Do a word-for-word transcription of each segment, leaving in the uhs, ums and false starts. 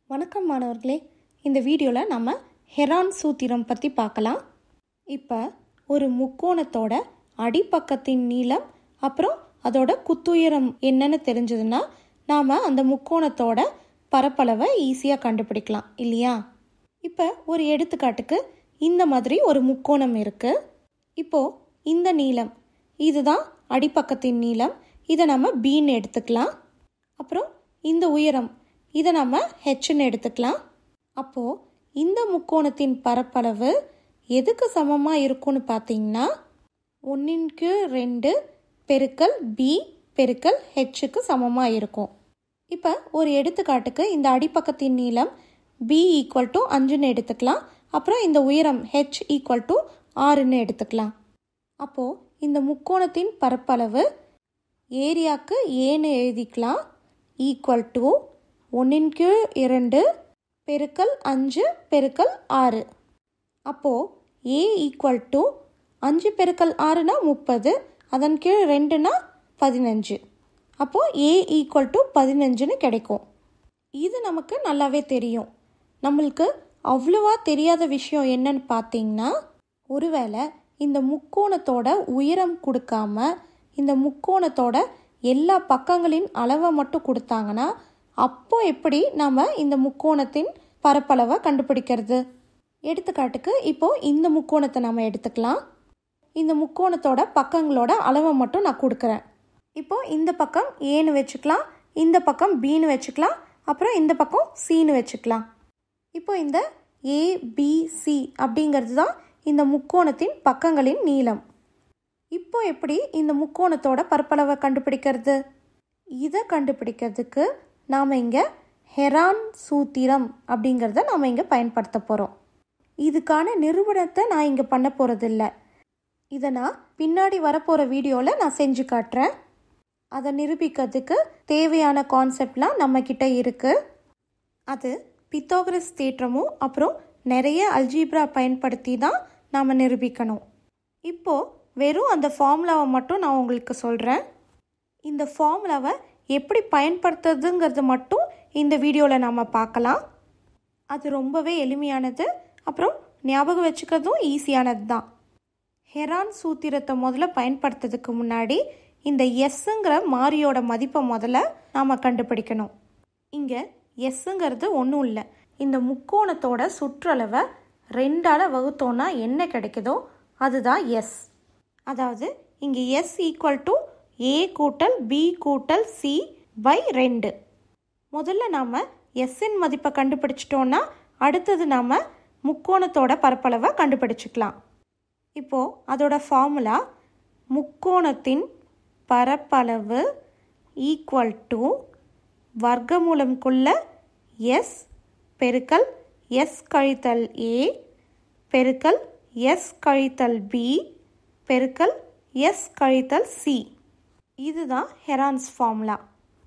வணக்கம் மாணவர்களே, இந்த வீடியோவில் நம்ம ஹெரான் சூத்திரம் பற்றி பார்க்கலாம். இப்போ ஒரு முக்கோணத்தோட அடிப்பக்கத்தின் நீளம் அப்புறம் அதோட குத்துயரம் என்னன்னு தெரிஞ்சதுன்னா நாம் அந்த முக்கோணத்தோட பரப்பளவை ஈஸியாக கண்டுபிடிக்கலாம் இல்லையா? இப்போ ஒரு எடுத்துக்காட்டுக்கு இந்த மாதிரி ஒரு முக்கோணம் இருக்குது. இப்போது இந்த நீளம் இதுதான் அடிப்பக்கத்தின் நீளம், இதை நம்ம பின்னு எடுத்துக்கலாம். அப்புறம் இந்த உயரம் இதை நம்ம ஹெச்ன்னு எடுத்துக்கலாம். அப்போது இந்த முக்கோணத்தின் பரப்பளவு எதுக்கு சமமாக இருக்கும்னு பார்த்தீங்கன்னா ஒன்றின் கீழ் ரெண்டு பெருக்கல் பி பெருக்கல் ஹெச்சுக்கு சமமாக இருக்கும். இப்போ ஒரு எடுத்துக்காட்டுக்கு இந்த அடிப்பக்கத்தின் நீளம் பி ஈக்குவல் டு அஞ்சுன்னு எடுத்துக்கலாம். அப்புறம் இந்த உயரம் ஹெச் ஈக்குவல் டு ஆறுன்னு எடுத்துக்கலாம். அப்போது இந்த முக்கோணத்தின் பரப்பளவு ஏரியாவுக்கு ஏன்னு எழுதிக்கலாம். ஈக்குவல் டு ஒன்றின் கீழ் இரண்டு பெருக்கல் அஞ்சு பெருக்கல் ஆறு. அப்போது ஏ ஈக்குவல் டு அஞ்சு பெருக்கல் ஆறுனா முப்பது, அதன் கீழ் ரெண்டுனா பதினஞ்சு. அப்போது ஏ ஈக்குவல் டு பதினஞ்சுன்னு கிடைக்கும். இது நமக்கு நல்லாவே தெரியும். நம்மளுக்கு அவ்வளோவா தெரியாத விஷயம் என்னன்னு பார்த்தீங்கன்னா, ஒருவேளை இந்த முக்கோணத்தோட உயரம் கொடுக்காம இந்த முக்கோணத்தோட எல்லா பக்கங்களின் அளவை மட்டும் கொடுத்தாங்கன்னா அப்போ எப்படி நம்ம இந்த முக்கோணத்தின் பரப்பளவை கண்டுபிடிக்கிறது? எடுத்துக்காட்டுக்கு இப்போது இந்த முக்கோணத்தை நம்ம எடுத்துக்கலாம். இந்த முக்கோணத்தோட பக்கங்களோட அளவை மட்டும் நான் கொடுக்குறேன். இப்போது இந்த பக்கம் ஏன்னு வச்சுக்கலாம், இந்த பக்கம் பின்னு வச்சுக்கலாம், அப்புறம் இந்த பக்கம் சின்னு வச்சுக்கலாம். இப்போ இந்த ஏபிசி அப்படிங்கிறது தான் இந்த முக்கோணத்தின் பக்கங்களின் நீளம். இப்போ எப்படி இந்த முக்கோணத்தோட பரப்பளவை கண்டுபிடிக்கிறது? இதை கண்டுபிடிக்கிறதுக்கு நாம் இங்கே ஹெரான் சூத்திரம் அப்படிங்கிறத நாம் இங்கே பயன்படுத்த போகிறோம். இதுக்கான நிரூபணத்தை நான் இங்கே பண்ண போகிறதில்ல. இதை நான் பின்னாடி வரப்போகிற வீடியோவில் நான் செஞ்சு காட்டுறேன். அதை நிரூபிக்கிறதுக்கு தேவையான கான்செப்ட்லாம் நம்மக்கிட்ட இருக்குது. அது பித்தாகரஸ் தேற்றமும் அப்புறம் நிறைய அல்ஜீப்ரா பயன்படுத்தி தான் நாம் நிரூபிக்கணும். இப்போது வெறும் அந்த ஃபார்முலாவை மட்டும் நான் உங்களுக்கு சொல்கிறேன். இந்த ஃபார்முலாவை எப்படி பயன்படுத்துறதுங்கிறது மட்டும் இந்த வீடியோவில் நாம் பார்க்கலாம். அது ரொம்பவே எளிமையானது, அப்புறம் ஞாபகம் வச்சுக்கிறதும் ஈஸியானது தான். ஹெரான் சூத்திரத்தை முதல்ல பயன்படுத்துறதுக்கு முன்னாடி இந்த எஸ்ஸுங்கிற மாறியோட மதிப்பை முதல்ல நாம் கண்டுபிடிக்கணும். இங்கே எஸ்ஸுங்கிறது ஒன்றும் இல்லை, இந்த முக்கோணத்தோட சுற்றளவை ரெண்டால் வகுத்தோன்னா என்ன கிடைக்குதோ அதுதான் எஸ். அதாவது இங்கே எஸ் ஈக்குவல் டு ஏ கூட்டல் பி கூட்டல் சி பை ரெண்டு. முதல்ல நாம் எஸ்ஸின் மதிப்பை கண்டுபிடிச்சிட்டோன்னா அடுத்தது நாம் முக்கோணத்தோட பரப்பளவை கண்டுபிடிச்சிக்கலாம். இப்போது அதோட ஃபார்முலா முக்கோணத்தின் பரப்பளவு ஈக்குவல் டு வர்க்கமூலம்குள்ள எஸ் பெருக்கல் எஸ் கழித்தல் ஏ பெருக்கல் எஸ் கழித்தல் பி பெருக்கல் எஸ் கழித்தல் சி. இதுதான் ஹெரான்ஸ் ஃபார்முலா.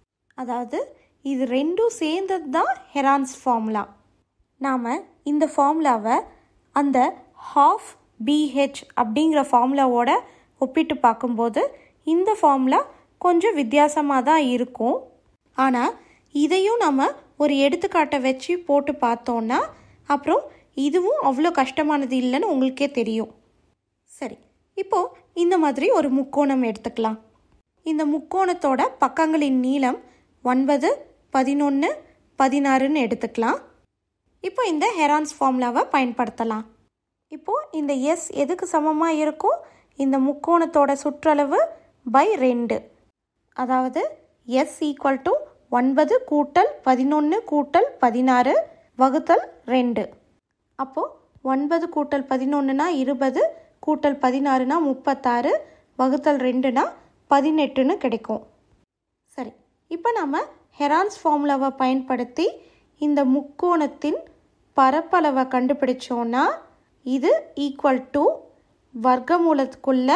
அதாவது இது ரெண்டும் சேர்ந்தது தான் ஹெரான்ஸ் ஃபார்முலா. நாம் இந்த ஃபார்முலாவை அந்த ஹாஃப் பிஹெச் அப்படிங்கிற ஃபார்முலாவோட ஒப்பிட்டு பார்க்கும்போது இந்த ஃபார்முலா கொஞ்சம் வித்தியாசமாக தான் இருக்கும். ஆனால் இதையும் நம்ம ஒரு எடுத்துக்காட்டை வச்சு போட்டு பார்த்தோன்னா அப்புறம் இதுவும் அவ்வளோ கஷ்டமானது இல்லைன்னு உங்களுக்கே தெரியும். சரி, இப்போது இந்த மாதிரி ஒரு முக்கோணம் எடுத்துக்கலாம். இந்த முக்கோணத்தோட பக்கங்களின் நீளம் ஒன்பது, பதினொன்று, பதினாறுன்னு எடுத்துக்கலாம். இப்போ இந்த ஹெரான்ஸ் ஃபார்முலாவை பயன்படுத்தலாம். இப்போது இந்த எஸ் எதுக்கு சமமாக இருக்கும்? இந்த முக்கோணத்தோட சுற்றளவு பை ரெண்டு. அதாவது எஸ் ஈக்குவல் டு ஒன்பது கூட்டல் பதினொன்று கூட்டல் பதினாறு வகுத்தல் ரெண்டு. அப்போது ஒன்பது கூட்டல் பதினொன்றுனா இருபது கூட்டல் பதினாறுனா முப்பத்தாறு வகுத்தல் ரெண்டுனா பதினெட்டுன்னு கிடைக்கும். சரி, இப்போ நம்ம ஹெரான்ஸ் ஃபார்முலாவை பயன்படுத்தி இந்த முக்கோணத்தின் பரப்பளவை கண்டுபிடிச்சோன்னா இது ஈக்குவல் டு வர்க்கமூலத்துக்குள்ள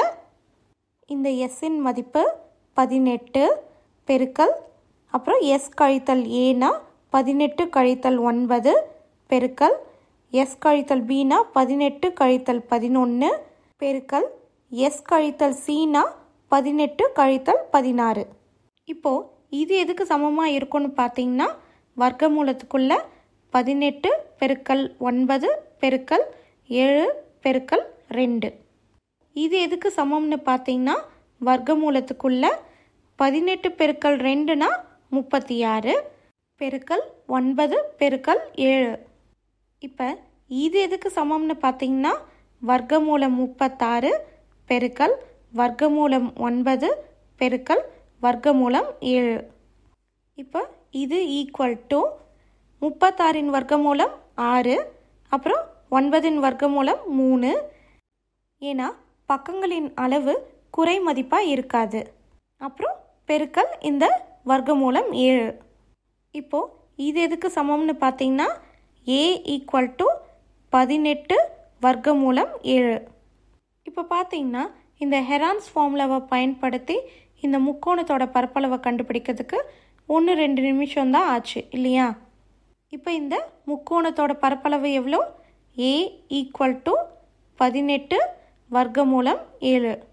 இந்த எஸ்ஸின் மதிப்பு பதினெட்டு பெருக்கல் அப்புறம் எஸ் கழித்தல் ஏனா பதினெட்டு கழித்தல் ஒன்பது பெருக்கல் எஸ் கழித்தல் பினா பதினெட்டு கழித்தல் பதினொன்று பெருக்கல் எஸ் கழித்தல் சினா பதினெட்டு கழித்தல் பதினாறு. இப்போது இது எதுக்கு சமமாக இருக்கும்னு பார்த்தீங்கன்னா வர்க்கமூலத்துக்குள்ள பதினெட்டு பெருக்கல் ஒன்பது பெருக்கல் ஏழு பெருக்கல் ரெண்டு. இது எதுக்கு சமம்னு பார்த்தீங்கன்னா வர்க்கமூலத்துக்குள்ள பதினெட்டு பெருக்கல் ரெண்டுனா முப்பத்தி ஆறு பெருக்கல் ஒன்பது பெருக்கல் ஏழு. இப்போ இது எதுக்கு சமம்னு பார்த்தீங்கன்னா வர்க்கமூலம் முப்பத்தாறு பெருக்கல் வர்க்கமூலம் ஒன்பது பெருக்கல் வர்க்கமூலம் ஏழு. இப்போ இது ஈக்குவல் டு முப்பத்தாறின் வர்க்கமூலம் ஆறு, அப்புறம் ஒன்பதின் வர்க்கமூலம் மூணு. ஏன்னா பக்கங்களின் அளவு குறை மதிப்பாக இருக்காது. அப்புறம் பெருக்கல் இந்த வர்க்கமூலம் ஏழு. இப்போது இது எதுக்கு சமம்னு பார்த்தீங்கன்னா ஏ ஈக்குவல் டு பதினெட்டு வர்க்கமூலம் ஏழு. இப்போ பார்த்தீங்கன்னா இந்த ஹெரான்ஸ் ஃபார்முலாவை பயன்படுத்தி இந்த முக்கோணத்தோட பரப்பளவை கண்டுபிடிக்கிறதுக்கு ஒன்று ரெண்டு நிமிஷம் தான் ஆச்சு இல்லையா? இப்போ இந்த முக்கோணத்தோட பரப்பளவு எவ்வளோ? ஏ ஈக்குவல் டு பதினெட்டு வர்க்கமூலம் ஏழு.